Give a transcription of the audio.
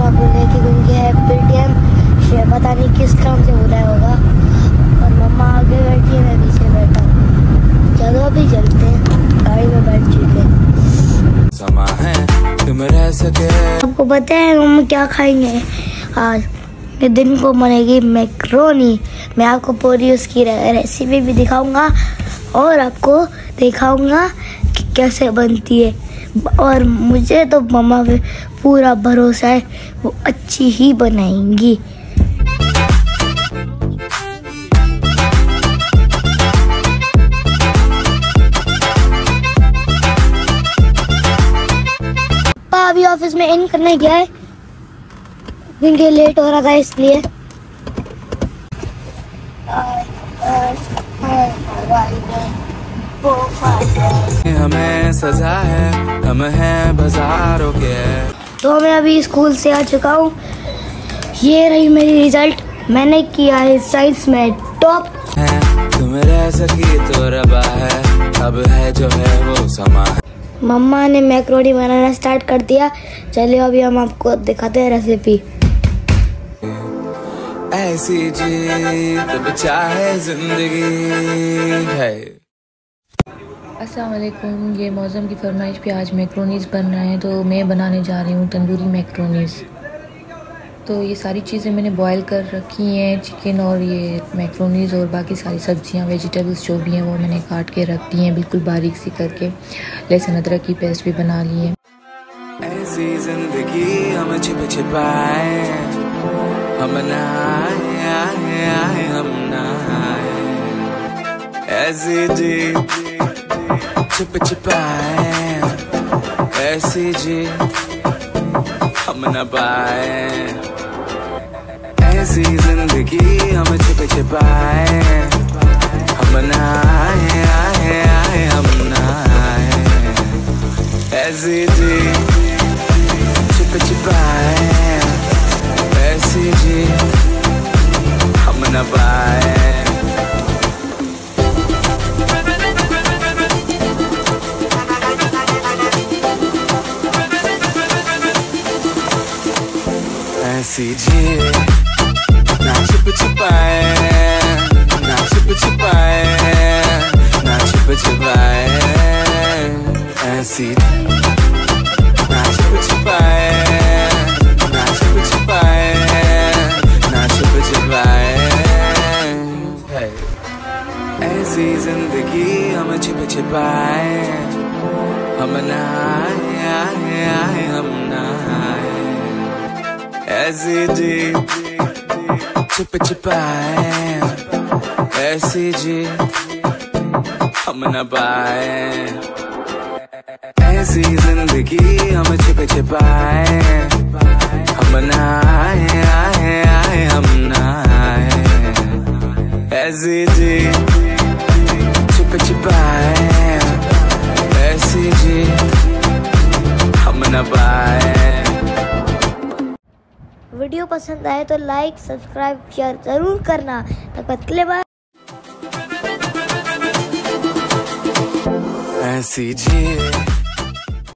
मम्मा बोले कि उनके पेटीएम से पता नहीं किस काम से बुलाया होगा, और मम्मा आगे बैठी है, मैं पीछे बैठा हूँ। चलो अभी चलते हैं, गाड़ी में बैठ चुके। समा है तुम रह सके। आपको पता है मम्मा क्या खाएंगे आज के दिन को? बनेगी मैक्रोनी। मैं आपको पूरी उसकी रेसिपी भी दिखाऊंगा और आपको दिखाऊंगा कि कैसे बनती है, और मुझे तो मम्मा पे पूरा भरोसा है, वो अच्छी ही बनाएंगी। पापा अभी ऑफिस में इन करने गया है क्योंकि लेट हो रहा था इसलिए। हमें सजा है, हम हैं बाजारों के। तो मैं अभी स्कूल से आ चुका हूँ। ये रही मेरी रिजल्ट। मैंने किया है साइंस में टॉप। तुम रह सकी तो रबा है, अब है जो है वो समा है। मम्मा ने मैक्रोनी बनाना स्टार्ट कर दिया। चलिए अभी हम आपको दिखाते हैं रेसिपी। ऐसी जीत चाहे जिंदगी है। अस्सलाम वालेकुम। ये मौसम की फरमाइश पे आज मैक्रोनीज़ बन रहे हैं, तो मैं बनाने जा रही हूँ तंदूरी मैक्रोनीज़। तो ये सारी चीज़ें मैंने बॉयल कर रखी हैं, चिकन और ये मैक्रोनीज़ और बाकी सारी सब्जियाँ वेजिटेबल्स जो भी हैं वो मैंने काट के रख दी हैं बिल्कुल बारीक सी करके। लहसुन अदरक की पेस्ट भी बना ली है। ऐसी जिंदगी हम छिप छिपाए, हम नहाए हम नहाए। ऐसी जी छिप छिपाए, ऐसी जी हम न पाए। ऐसी जिंदगी हम छिप छिपाए, हम नहाए हम नहाए। ऐसी जी छिप छिपाए, ऐसी जी हम न पाए। ऐसी जी ना छिप छिपाए, ना छिप छिपाए, ना छिप छिपाए। ऐसी ना छिप छिपाए, ना छिप छिपाए, ना छिप छिपाए। ऐसी जिंदगी हम छिप छिपाए, हम नहाए हम नहाए। ऐसी जी छिप छिपाए, ऐसी जी हम न पाए। ऐसी जिंदगी हम छिप छिपाए, हम नहाए हम नहाए। ऐसी जी छिप छिपाए, ऐसी जी हम न पाए। वीडियो पसंद आए तो लाइक सब्सक्राइब शेयर जरूर करना। तब तक के लिए बाय। ऐसी जी